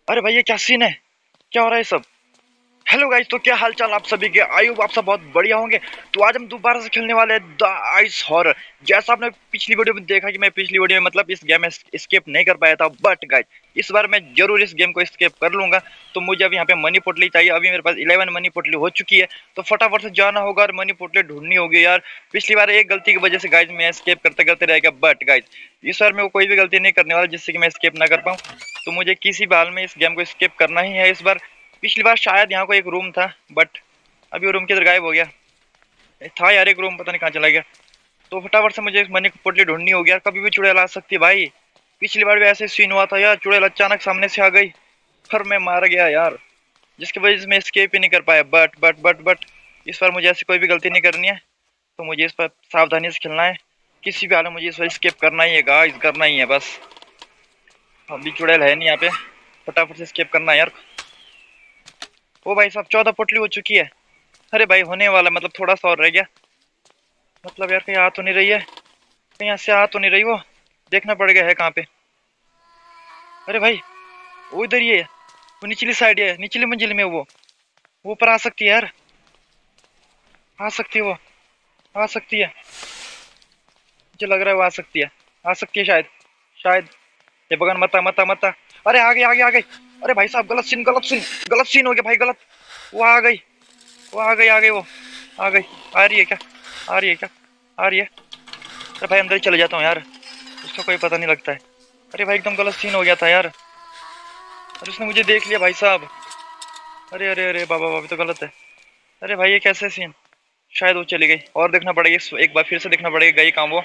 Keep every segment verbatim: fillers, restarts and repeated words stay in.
अरे भाई ये क्या सीन है? क्या हो रहा है सब? हेलो गाइस, तो क्या हाल चाल आप सभी के? आई होप आप सब बहुत बढ़िया होंगे। तो आज हम दोबारा से खेलने वाले हैं द आइस हॉरर। जैसा आपने पिछली वीडियो में देखा कि मैं पिछली वीडियो में मतलब इस गेम में एस्केप नहीं कर पाया था, बट गाइस इस बार मैं जरूर इस गेम को एस्केप कर लूंगा। तो मुझे अब यहाँ पे मनी पोटली चाहिए। अभी मेरे पास इलेवन मनी पोटली हो चुकी है, तो फटाफट से जाना होगा और मनी पोटली ढूंढनी होगी यार। पिछली बार एक गलती की वजह से गाइस मैं एस्केप करते करते रह गया, बट गाइस इस बार मैं कोई भी गलती नहीं करने वाला जिससे कि मैं एस्केप ना कर पाऊँ। तो मुझे किसी भी हाल में इस गेम को एस्केप करना ही है इस बार। पिछली बार शायद यहाँ को एक रूम था, बट अभी वो रूम किधर गायब हो गया? था यार एक रूम, पता नहीं कहाँ चला गया। तो फटाफट से मुझे इस मनी की पोटली ढूंढनी होगी यार। कभी भी चुड़ैल आ सकती है भाई। पिछली बार भी ऐसे सीन हुआ था यार, चुड़ैल अचानक सामने से आ गई, फिर मैं मार गया यार, जिसकी वजह से मैं एस्केप ही नहीं कर पाया। बट बट बट बट इस बार मुझे ऐसी कोई भी गलती नहीं करनी है। तो मुझे इस पर सावधानी से खेलना है। किसी भी हाल में मुझे इस बार एस्केप करना ही है गाइस, करना ही है बस। अभी चुड़ैल है नहीं यहाँ पे, फटाफट से एस्केप करना है यार। ओ भाई साहब, चौदह पोटली हो चुकी है। अरे भाई होने वाला, मतलब थोड़ा सा और रह गया। मतलब यार कहीं आ तो नहीं रही है? कहीं यहाँ से आ तो नहीं रही वो? देखना पड़ेगा है कहाँ पे। अरे भाई वो इधर ही है, वो निचली साइड है, निचली मंजिल में वो वो ऊपर आ सकती है यार। आ सकती है वो, आ सकती है। मुझे लग रहा है वो आ सकती है, आ सकती है शायद। शायद ये बगन मता मता मता। अरे आ गई आ गई आ गई। अरे भाई साहब गलत सीन गलत सीन गलत सीन हो गया भाई, गलत। वो आ गई, वो आ गई आ गई वो आ गई। आ रही है क्या? आ रही है क्या? आ रही है? अरे भाई अंदर ही चले जाता हूँ यार, उसका कोई पता नहीं लगता है। अरे भाई एकदम गलत सीन हो गया था यार। अरे उसने मुझे देख लिया भाई साहब। अरे अरे अरे बाबा बाबा, तो गलत है। अरे भाई ये कैसे सीन? शायद वो चली गई, और देखना पड़ेगा, एक बार फिर से देखना पड़ेगा गई कहाँ वो।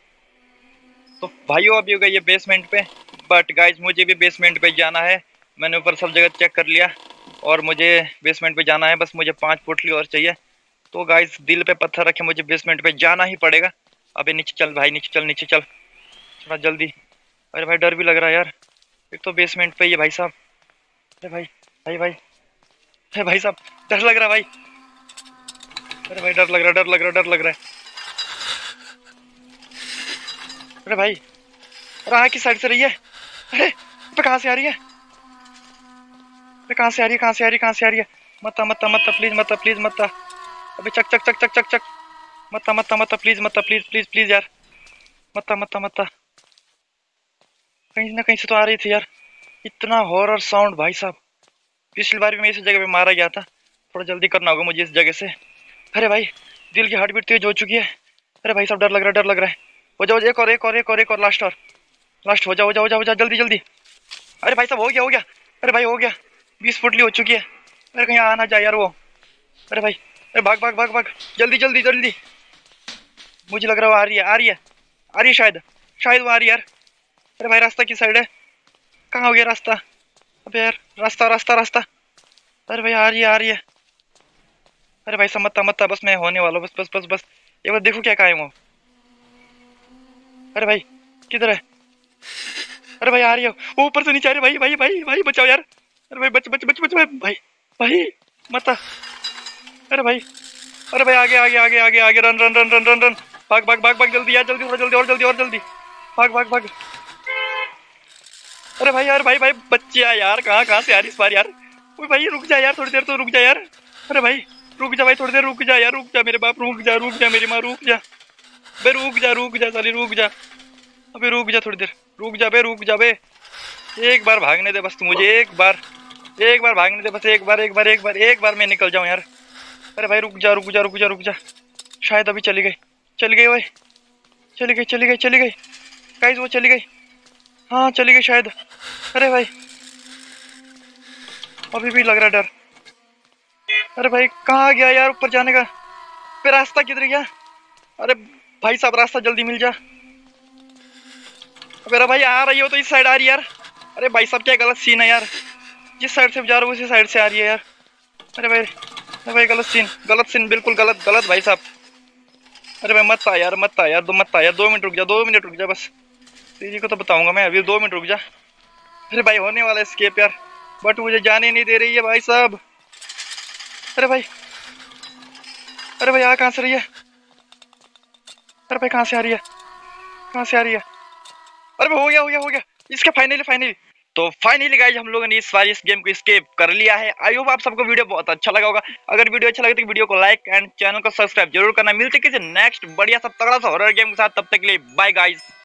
तो भाइयों अभी हो गई है बेसमेंट पे, बट गाइज मुझे भी बेसमेंट पे जाना है। मैंने ऊपर सब जगह चेक कर लिया और मुझे बेसमेंट पे जाना है। बस मुझे पांच पोटली और चाहिए। तो गाइज दिल पे पत्थर रखे, मुझे बेसमेंट पे जाना ही पड़ेगा। अबे नीचे चल भाई, नीचे चल नीचे चल, थोड़ा जल्दी। अरे भाई डर भी लग रहा है यार, एक तो बेसमेंट पे ही है भाई साहब। अरे भाई भाई भाई, अरे भाई साहब डर लग रहा है भाई। अरे भाई डर लग रहा है, डर लग रहा है, डर लग रहा है। अरे भाई, अरे आ किस साइड से रही है? अरे पे कहाँ से आ रही है? पे कहाँ से आ रही है? कहाँ से आ रही है? कहाँ से आ रही है? मत मत मत प्लीज, मत प्लीज मत। अबे चक चक चक चक चक चक। मत मत मत प्लीज, मत प्लीज प्लीज प्लीज यार। मत मत मत, कहीं ना कहीं से तो आ रही थी यार। इतना हॉरर साउंड भाई साहब। पिछली बार भी मैं इस जगह पे मारा गया था। थोड़ा जल्दी करना होगा मुझे इस जगह से। अरे भाई दिल की हार्ट बीट तेज हो चुकी है। अरे भाई साहब डर लग रहा है, डर लग रहा है। हो जाओ, एक और एक और एक और एक और लास्ट और लास्ट। हो जाओ हो जाओ हो जाओ हो जाओ, जल्दी जल्दी। अरे भाई साहब हो गया हो गया। अरे भाई हो गया, बीस फुटली हो चुकी है। अरे कहीं आ ना जाए यार वो। अरे भाई, अरे भाग भाग भाग भाग, जल्दी जल्दी जल्दी। मुझे लग रहा है वो आ रही है, आ रही है, आ रही है शायद। शायद वो आ रही है यार। अरे भाई रास्ता किस साइड है? कहाँ हो गया रास्ता? अबे यार रास्ता रास्ता रास्ता। अरे भाई आ रही है आ रही है। अरे भाई समझता मत, बस मैं होने वाला हूँ, बस बस बस बस। एक बार देखो क्या कहा है वो। अरे भाई किधर है? अरे भाई आ रही है वो, ऊपर से नीचे आ रही है। भाई भाई भाई भाई बचाओ यार। अरे भाई बच बच बच बच भाई भाई भाई मत। अरे भाई, अरे भाई आगे आगे आगे आगे आगे, run run run run run run. भाग भाग भाग भाग, जल्दी यार जल्दी, थोड़ा जल्दी और जल्दी और जल्दी। भाग भाग भाग। अरे भाई यार भाई भाई बच्चे यार, कहाँ कहाँ से आ रही इस बार यार। ओए भाई रुक जा यार, थोड़ी देर तो रुक जा यार। अरे भाई रुक जा भाई, थोड़ी देर रुक जा यार, रुक जा मेरे बाप, रुक जा रुक जा मेरी माँ, रुक जा बे, रुक जा रुक जा साली, रुक जा। अबे रुक जा थोड़ी देर, रुक जा बे, रुक जा बे। एक बार भागने दे बस तू मुझे, एक बार, एक बार भागने दे बस, एक बार एक बार एक बार एक बार मैं निकल जाऊं यार। अरे भाई रुक जा रुक जा रुक जा रुक जा। शायद अभी चली गई, चली गई भाई, चली गई चली गई चली गई। गाइस वो चली गई, हाँ चली गई शायद। अरे भाई अभी भी लग रहा है डर। अरे भाई कहाँ गया यार ऊपर जाने का? फिर रास्ता किधर गया? अरे भाई साहब रास्ता जल्दी मिल जा। मेरा भाई आ रही हो तो इस साइड आ रही है यार। अरे भाई साहब क्या गलत सीन है यार, जिस साइड से जा रहा हूँ उसी साइड से आ रही है यार। अरे भाई, अरे भाई गलत सीन गलत सीन, बिल्कुल गलत गलत भाई साहब। अरे भाई मत आ यार, मत आ यार, दो मत आ यार, दो मिनट रुक जा, दो मिनट रुक जा बस। तेरी को तो बताऊंगा मैं अभी, दो मिनट रुक जा। अरे भाई होने वाला एस्केप यार, बट मुझे जाने नहीं दे रही है भाई साहब। अरे भाई, अरे भाई आ कहाँ से रही है? अरे भाई कहाँ से आ रही है? कहाँ से आ रही है? अरे भाई हो गया हो गया हो गया, इसके फाइनली फाइनली तो फाइनली गाइज हम लोगों ने इस बार इस गेम को स्केप कर लिया है। आई होप आप सबको वीडियो बहुत अच्छा लगा होगा। अगर वीडियो अच्छा लगे तो वीडियो को लाइक एंड चैनल को सब्सक्राइब जरूर करना। मिलते किसी नेक्स्ट बढ़िया सा तगड़ा सा हॉरर गेम के साथ, तब तक के लिए बाय गाइज।